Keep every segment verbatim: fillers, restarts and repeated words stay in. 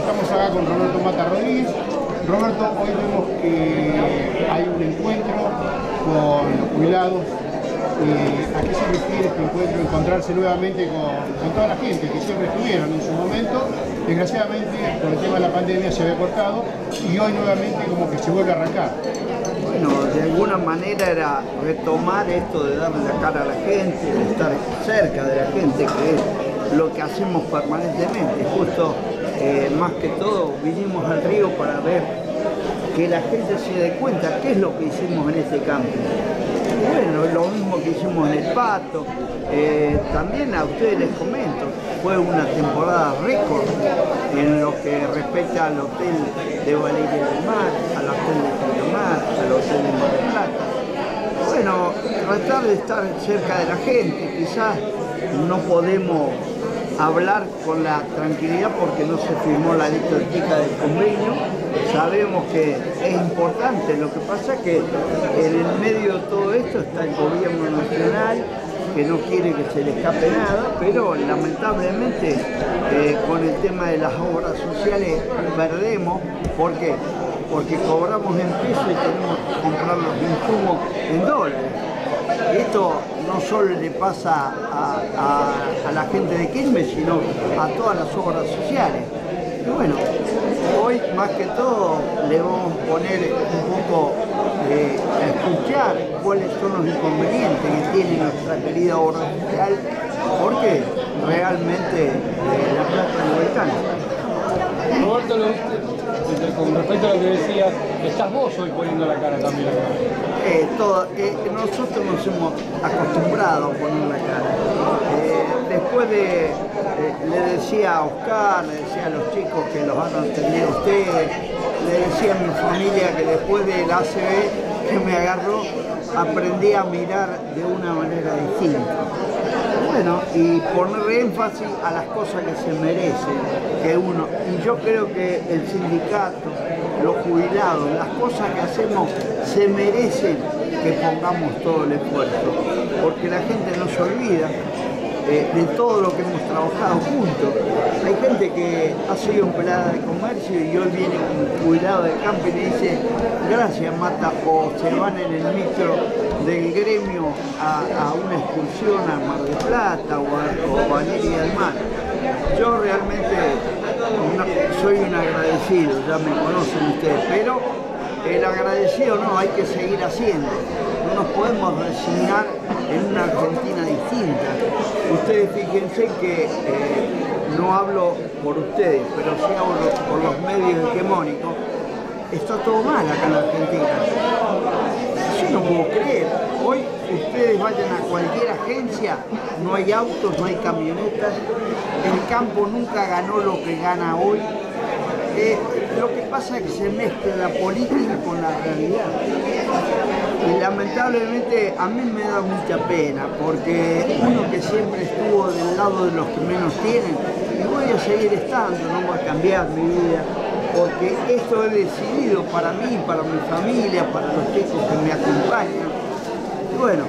estamos acá con Roberto Mata Rodríguez. Roberto, hoy vemos que hay un encuentro con los jubilados. Eh, ¿A qué se refiere este encuentro? Encontrarse nuevamente con, con toda la gente que siempre estuvieron en su momento. Desgraciadamente, por el tema de la pandemia se había cortado y hoy nuevamente como que se vuelve a arrancar. Bueno, de alguna manera era retomar esto de darle la cara a la gente, de estar cerca de la gente, que es lo que hacemos permanentemente. Justo, eh, más que todo, vinimos al río para ver que la gente se dé cuenta qué es lo que hicimos en este campo. Bueno, es lo mismo que hicimos en el Pato. Eh, también a ustedes les comento, fue una temporada récord en lo que respecta al hotel de Valeria del Mar, al hotel de Pinamar, al hotel de Mar del Plata. Bueno, tratar de estar cerca de la gente, quizás no podemos hablar con la tranquilidad porque no se firmó la letra chica del convenio. Sabemos que es importante, lo que pasa es que en el medio de todo esto está el gobierno nacional, que no quiere que se le escape nada, pero lamentablemente eh, con el tema de las obras sociales perdemos. ¿Por qué? Porque cobramos en pesos y tenemos que comprar los insumos en dólares. Esto no solo le pasa a, a, a la gente de Quilmes, sino a todas las obras sociales. Y bueno, hoy más que todo le vamos a poner un poco eh, a escuchar cuáles son los inconvenientes que tiene nuestra querida obra social, porque realmente eh, la plata no alcanza. Roberto, con respecto a lo que decías, estás vos hoy poniendo la cara también acá. Eh, todo, eh, nosotros nos hemos acostumbrado a poner la cara. Eh, después de, eh, le decía a Oscar, le decía a los chicos que los van a atender a ustedes, le decía a mi familia que después del A C B que me agarró, aprendí a mirar de una manera distinta. Bueno, y poner énfasis a las cosas que se merecen, que uno, y yo creo que el sindicato, los jubilados, las cosas que hacemos se merecen que pongamos todo el esfuerzo, porque la gente no se olvida eh, de todo lo que hemos trabajado juntos. Hay gente que ha sido empleada de comercio y hoy viene un jubilado de campo y le dice gracias Mata, o se van en el micro del gremio a, a una excursión a Mar del Plata o a, o a Valeria del Mar. Yo realmente no, soy un agradecido, ya me conocen ustedes, pero el agradecido no, hay que seguir haciendo. No nos podemos resignar en una Argentina distinta. Ustedes fíjense que eh, no hablo por ustedes, pero sí hablo por los medios hegemónicos. Está todo mal acá en la Argentina. Yo no puedo creer. Hoy ustedes vayan a cualquier agencia, no hay autos, no hay camionetas. El campo nunca ganó lo que gana hoy. Eh, lo que pasa es que se mezcla la política con la realidad. Y lamentablemente a mí me da mucha pena, porque uno que siempre estuvo del lado de los que menos tienen, y voy a seguir estando, no voy a cambiar mi vida, porque esto he decidido para mí, para mi familia, para los chicos que me acompañan. Y bueno,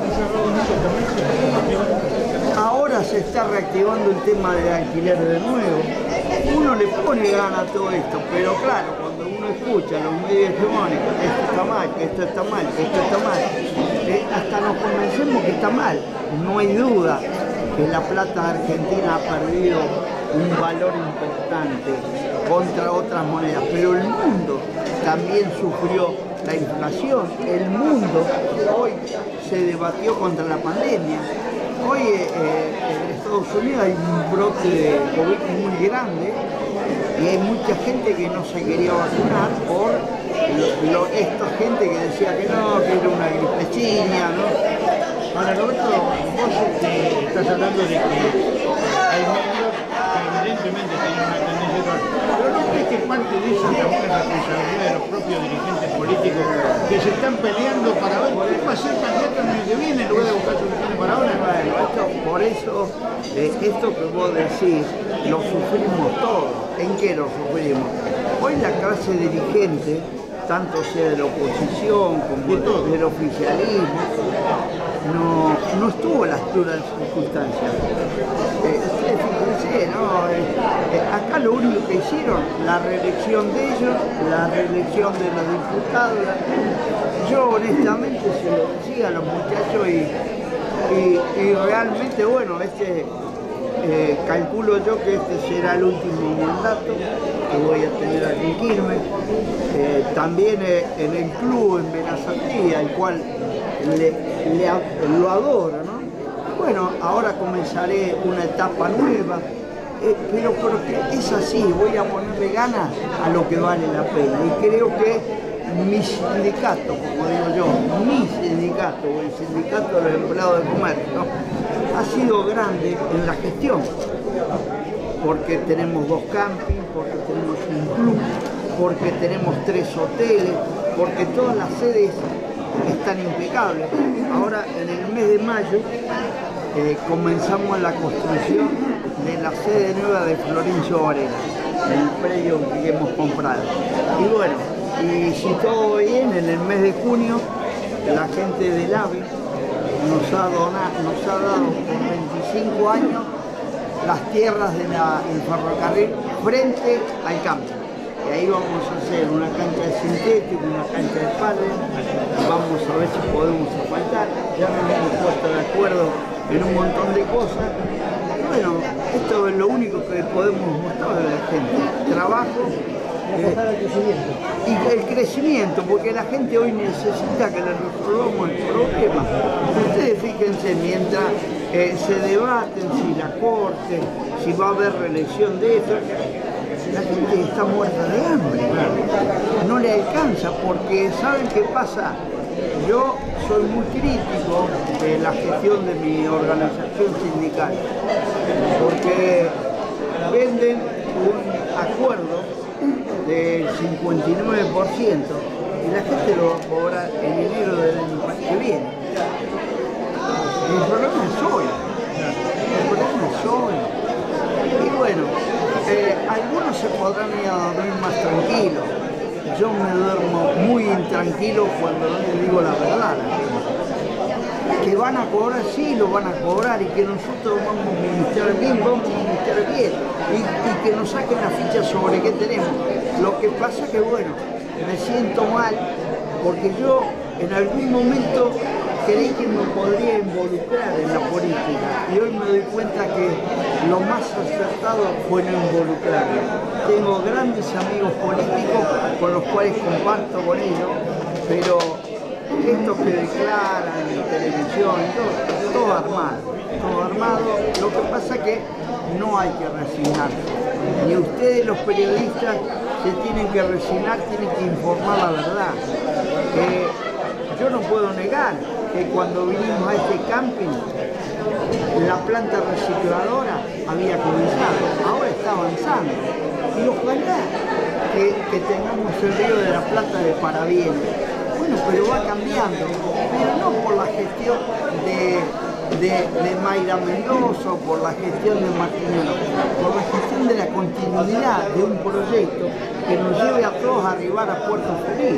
ahora se está reactivando el tema del alquiler de nuevo. Uno le pone gana a todo esto, pero claro, cuando uno escucha a los medios hegemónicos que esto está mal, que esto está mal, que esto está mal, eh, hasta nos convencemos que está mal. No hay duda que la plata argentina ha perdido un valor importante contra otras monedas, pero el mundo también sufrió la inflación. El mundo hoy se debatió contra la pandemia. Hoy eh, en Estados Unidos hay un brote de COVID muy grande y hay mucha gente que no se quería vacunar por lo, lo, esta gente que decía que no, que era una gripecina, ¿no? Ahora, Roberto, vos eh, estás hablando de que hay medios que evidentemente tienen una tendencia, pero ¿no crees que parte de eso también es responsabilidad de los propios dirigentes políticos que se están peleando para ver quién va a ser candidato el año que viene en lugar de buscar soluciones para ahora? Bueno, esto, por eso, eh, esto que vos decís, lo sufrimos todos. ¿En qué lo sufrimos? Hoy la clase dirigente, tanto sea de la oposición como de del oficialismo, no, no estuvo a la altura de las circunstancias. Eh, fíjense, ¿no? Eh, eh, acá lo único que que hicieron, la reelección de ellos, la reelección de los diputados. Yo honestamente se lo decía a los muchachos y, y, y realmente, bueno, este, eh, calculo yo que este será el último mandato que voy a tener aquí en Quilmes. Eh, también eh, en el club, en Benazatí, al cual le, le, lo adoro, ¿no? Bueno, ahora comenzaré una etapa nueva. Eh, pero porque es así, voy a ponerle ganas a lo que vale la pena. Y creo que mi sindicato, como digo yo, mi sindicato, o el sindicato de los empleados de comercio, ha sido grande en la gestión. Porque tenemos dos campings, porque tenemos un club, porque tenemos tres hoteles, porque todas las sedes están impecables. Ahora, en el mes de mayo, eh, comenzamos la construcción de la sede nueva de Florencio Varela, el predio que hemos comprado. Y bueno, y si todo va bien, en el mes de junio, la gente del AVE nos ha, donado, nos ha dado por veinticinco años las tierras del ferrocarril frente al campo. Y ahí vamos a hacer una cancha de sintético, una cancha de pádel, vamos a ver si podemos asfaltar, ya nos hemos puesto de acuerdo en un montón de cosas. Bueno, esto es lo único que podemos mostrar a la gente, trabajo eh, y el crecimiento, porque la gente hoy necesita que le resolvamos el problema. Ustedes fíjense, mientras eh, se debaten si la corte, si va a haber reelección de esto, la gente está muerta de hambre, no le alcanza, porque ¿saben qué pasa? Yo soy muy crítico de la gestión de mi organización sindical, porque venden un acuerdo del cincuenta y nueve por ciento y la gente lo va a cobrar en enero del año que viene. El problema es hoy, el problema es hoy. Y bueno, eh, algunos se podrán ir a dormir más tranquilos. Yo me duermo muy intranquilo cuando no les digo la verdad. Que van a cobrar, sí, lo van a cobrar, y que nosotros vamos a administrar bien, vamos a administrar bien, y, y que nos saquen la ficha sobre qué tenemos. Lo que pasa que, bueno, me siento mal, porque yo en algún momento creí que me podría involucrar en la política, y hoy me doy cuenta que lo más acertado fue no involucrarme. Tengo grandes amigos políticos con los cuales comparto con ellos, pero estos que declaran en televisión, todo, todo armado, todo armado. Lo que pasa es que no hay que resignarse. Ni ustedes, los periodistas, se tienen que resignar, tienen que informar la verdad. Eh, yo no puedo negar que cuando vinimos a este camping, la planta recicladora había comenzado, ahora está avanzando. Y ojalá que, que tengamos el río de la Plata de parabienes. Bueno, pero va cambiando, pero no por la gestión de, de, de Mayra Mendoza o por la gestión de Martínez, por la gestión de la continuidad de un proyecto que nos lleve a todos a arribar a Puerto Feliz.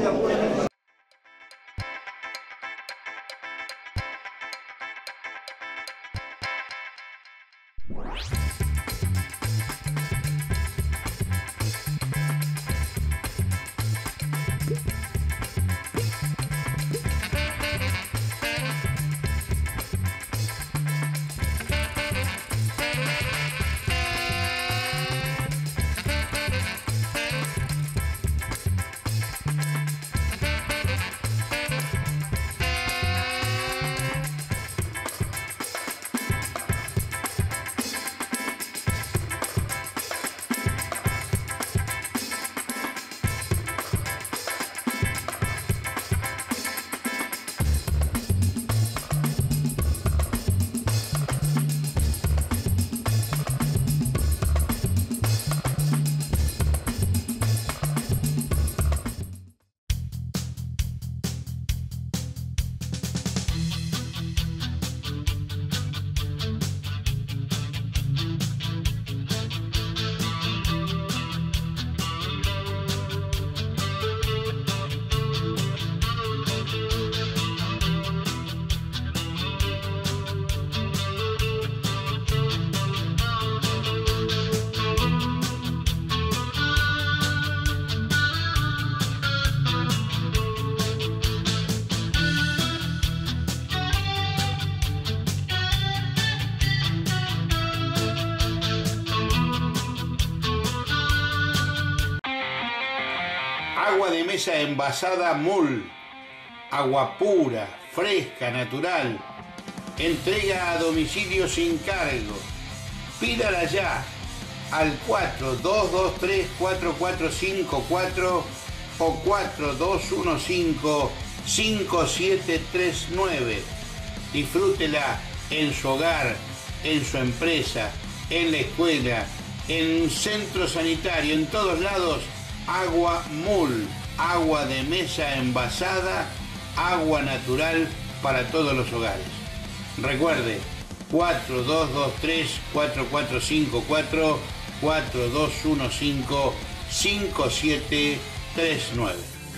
Agua de mesa envasada Mul. Agua pura, fresca, natural. Entrega a domicilio sin cargo. Pídala ya al cuatro dos dos tres cuatro cuatro cinco cuatro o cuatro dos uno cinco cinco siete tres nueve. Disfrútela en su hogar, en su empresa, en la escuela, en un centro sanitario, en todos lados. Agua Mul, agua de mesa envasada, agua natural para todos los hogares. Recuerde, cuatro dos dos tres cuatro cuatro cinco cuatro, cuatro dos uno cinco cinco siete tres nueve.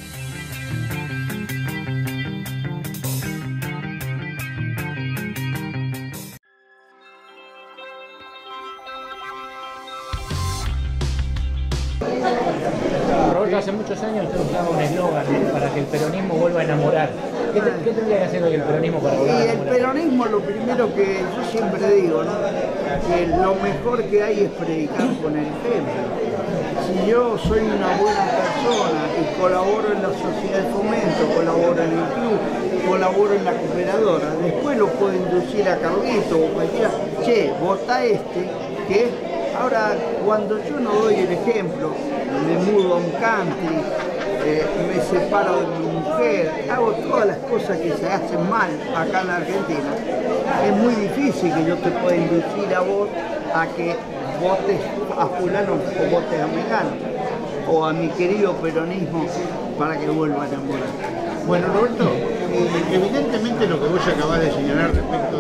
Roberto, hace muchos años usted usaba un eslogan, ¿eh?, para que el peronismo vuelva a enamorar. ¿Qué, te, ¿Qué tendría que hacer hoy el peronismo para volver a Y el enamorar? peronismo, lo primero que yo siempre digo, ¿no?, que lo mejor que hay es predicar con el ejemplo. Si yo soy una buena persona y colaboro en la sociedad de fomento, colaboro en el club, colaboro en la cooperadora, después lo puedo inducir a Carlito o cualquiera, che, vota este, que ahora cuando yo no doy el ejemplo, me mudo a un country, eh, me separo de mi mujer, hago todas las cosas que se hacen mal acá en la Argentina, es muy difícil que yo te pueda inducir a vos a que votes a fulano o votes a mengano, o a mi querido peronismo para que vuelva a enamorar. Bueno, Roberto, eh, evidentemente lo que vos acabás de señalar respecto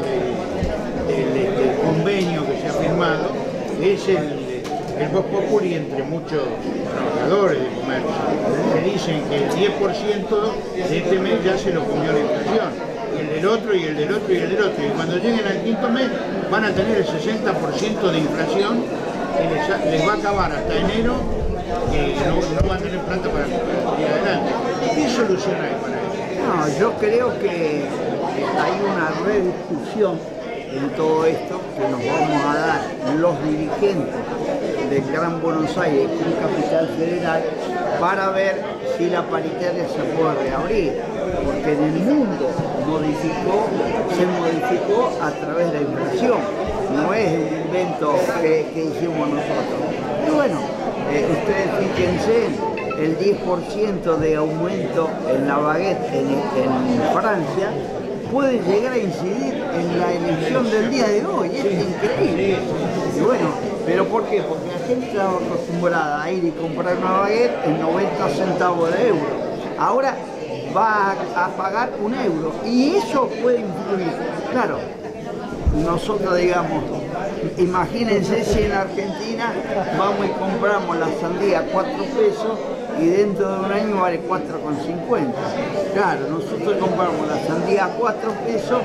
de, de, de, del convenio que se ha firmado es el, el vox populi entre muchos trabajadores de comercio, que dicen que el diez por ciento de este mes ya se lo comió la inflación, y el del otro, y el del otro, y el del otro, y cuando lleguen al quinto mes van a tener el sesenta por ciento de inflación que les, les va a acabar hasta enero, que no, no van a tener plata para salir adelante. ¿Qué solución hay para eso? No, yo creo que hay una rediscusión en todo esto que nos vamos a dar los dirigentes del Gran Buenos Aires, que es capital federal, para ver si la paritaria se puede reabrir, porque en el mundo modificó, se modificó a través de la inflación, no es el invento que, que hicimos nosotros. Y bueno, eh, ustedes fíjense, el diez por ciento de aumento en la baguette en, en Francia puede llegar a incidir en la elección del día de hoy, es increíble. Y bueno, ¿pero por qué? Porque la gente estaba acostumbrada a ir y comprar una baguette en noventa centavos de euro. Ahora va a, a pagar un euro y eso puede influir. Claro, nosotros digamos, imagínense si en Argentina vamos y compramos la sandía a cuatro pesos y dentro de un año vale cuatro con cincuenta. Claro, nosotros compramos la sandía a cuatro pesos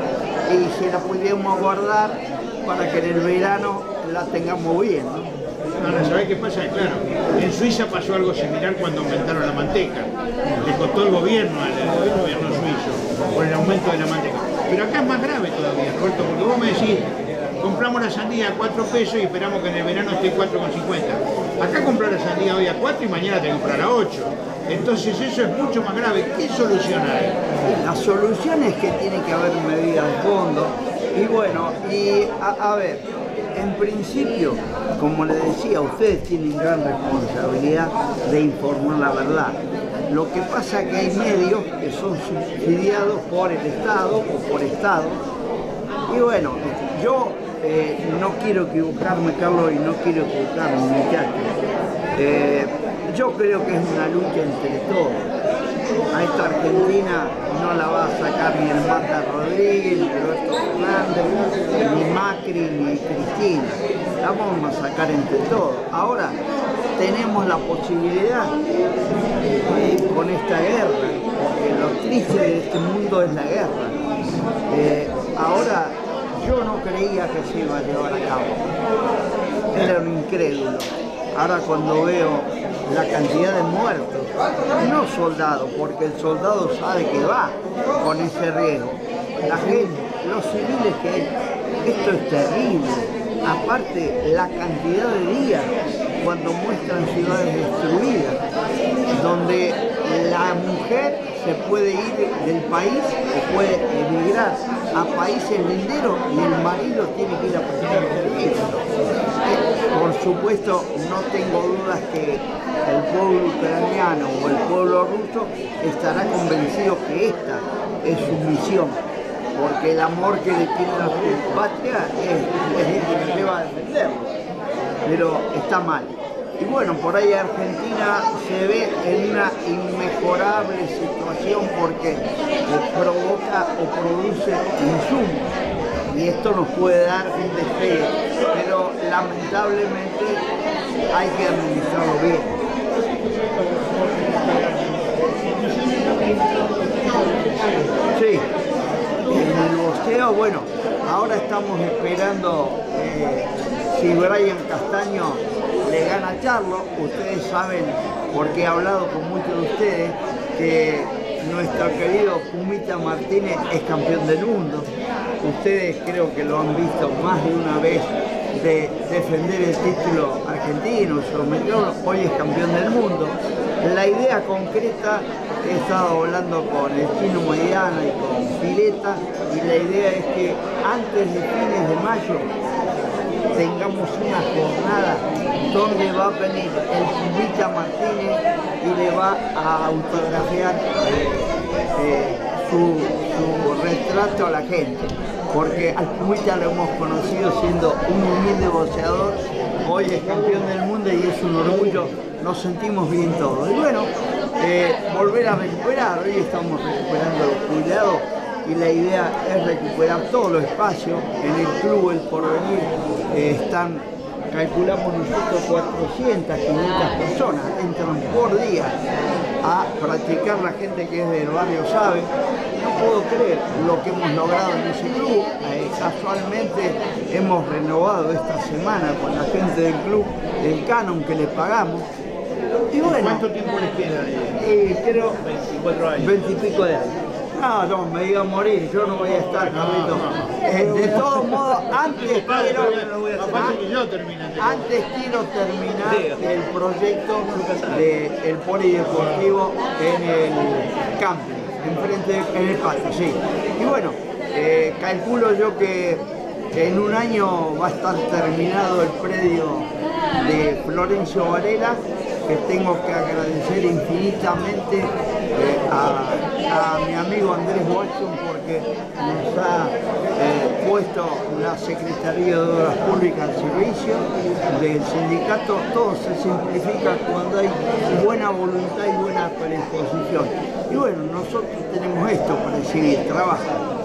y se la pudiéramos guardar para que en el verano la tengamos bien, ¿no? Ahora, ¿sabés qué pasa? Claro, en Suiza pasó algo similar cuando aumentaron la manteca. Le costó el gobierno al el gobierno suizo por el aumento de la manteca. Pero acá es más grave todavía, Roberto, porque vos me decís, compramos la sandía a cuatro pesos y esperamos que en el verano esté cuatro con cincuenta. Acá comprar la sandía hoy a cuatro y mañana te comprar a ocho. Entonces eso es mucho más grave. ¿Qué solución hay? La solución es que tiene que haber medidas de fondo. Y bueno, y a, a ver, en principio, como les decía, ustedes tienen gran responsabilidad de informar la verdad. Lo que pasa es que hay medios que son subsidiados por el Estado o por Estado. Y bueno, yo eh, no quiero equivocarme, Carlos, y no quiero equivocarme, muchachos. Eh, yo creo que es una lucha entre todos. A esta Argentina no la va a sacar ni el Mata Rodríguez, ni Roberto Fernández, ni Macri, ni Cristina. La vamos a sacar entre todos. Ahora tenemos la posibilidad eh, con esta guerra, porque lo triste de este mundo es la guerra. Eh, ahora yo no creía que se iba a llevar a cabo. Era un incrédulo. Ahora cuando veo la cantidad de muertos, no soldados, porque el soldado sabe que va con ese riesgo. La gente, los civiles que hay, esto es terrible. Aparte, la cantidad de días cuando muestran ciudades destruidas, donde la mujer se puede ir del país o puede emigrar a países linderos y el marido tiene que ir a prestar servicio. Por supuesto, no tengo dudas que el pueblo ucraniano o el pueblo ruso estará convencido que esta es su misión, porque el amor que le tienen a su patria es, es el que le lleva a defenderlo, pero está mal. Y bueno, por ahí Argentina se ve en una inmejorable situación porque provoca o produce insumos. Y esto nos puede dar un despegue, pero lamentablemente hay que administrarlo bien. Sí, en el boxeo, bueno, ahora estamos esperando eh, si Brian Castaño le gana a Charlo. Ustedes saben, porque he hablado con muchos de ustedes, que nuestro querido Pumita Martínez es campeón del mundo. Ustedes creo que lo han visto más de una vez de defender el título argentino, sudamericano, hoy es campeón del mundo. La idea concreta, he estado hablando con el Chino Maidana y con Pileta, y la idea es que antes de fines de mayo tengamos una jornada donde va a venir el Pumita Martínez y le va a autografiar eh, su, su retrato a la gente, porque al Pumita lo hemos conocido siendo un humilde boxeador, hoy es campeón del mundo y es un orgullo, nos sentimos bien todos. Y bueno, eh, volver a recuperar, hoy estamos recuperando los jubilados y la idea es recuperar todos los espacios. En el club El Porvenir eh, están, calculamos nosotros, cuatrocientas, quinientas personas, entran por día a practicar. La gente que es del barrio sabe. No puedo creer lo que hemos logrado en ese club. Eh, casualmente hemos renovado esta semana con la gente del club el canon que le pagamos. Y bueno, ¿cuánto tiempo les queda? Eh, creo veinticuatro años. veintipico de años. No, no, me iba a morir, yo no voy a estar, Carlito. Eh, de todos modos, antes quiero, antes quiero terminar el proyecto del polideportivo en el camping, enfrente, en el patio, sí. Y bueno, eh, calculo yo que en un año va a estar terminado el predio de Florencio Varela, que tengo que agradecer infinitamente eh, a, a mi amigo Andrés Watson, porque nos ha eh, puesto la Secretaría de Obras Públicas al servicio del sindicato. Todo se simplifica cuando hay buena voluntad y buena predisposición. Y bueno, nosotros tenemos esto para seguir trabajando.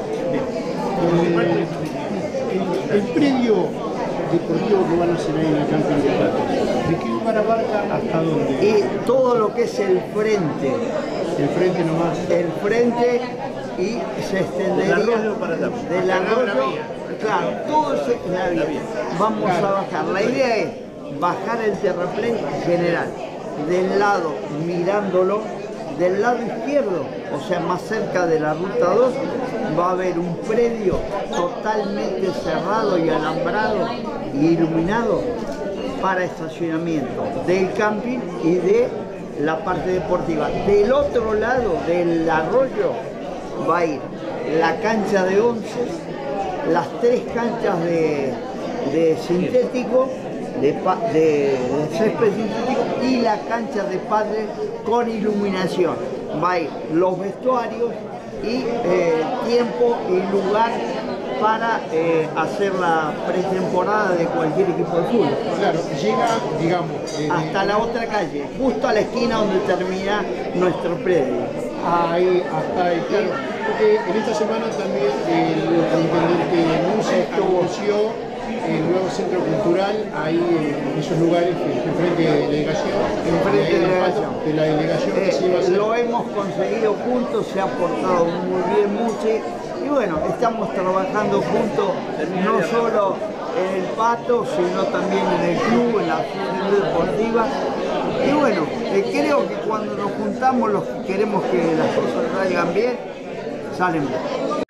Eh, el, el predio deportivo que van a hacer ahí en el camping de Patos, ¿de qué lugar abarca hasta dónde? Y todo lo que es el frente, el frente nomás. el frente y se extendería del arroyo para allá, del arroyo, claro, todo ese, la vía. Vamos a bajar. La idea es bajar el terraplén general, del lado mirándolo, del lado izquierdo, o sea, más cerca de la ruta dos, va a haber un predio totalmente cerrado y alambrado y iluminado para estacionamiento del camping y de la parte deportiva. Del otro lado del arroyo va a ir la cancha de once, las tres canchas de, de sintético, de, de, de césped sintético y la cancha de pádel con iluminación. Va a ir los vestuarios y eh, tiempo y lugar para eh, hacer la pretemporada de cualquier equipo de fútbol. Claro, llega, digamos, eh, hasta la otra calle, justo a la esquina donde termina nuestro predio. Ahí, hasta ahí, claro. Porque en esta semana también el intendente Núñez anunció el nuevo centro cultural ahí en esos lugares, enfrente de la delegación. Enfrente de la delegación. De la delegación que eh, se iba a hacer. Lo hemos conseguido juntos, se ha portado muy bien Muche. Y bueno, estamos trabajando juntos, no solo en el Pato, sino también en el club, en la asociación deportiva. Y bueno, eh, creo que cuando nos juntamos los que queremos que las cosas salgan bien, salen bien.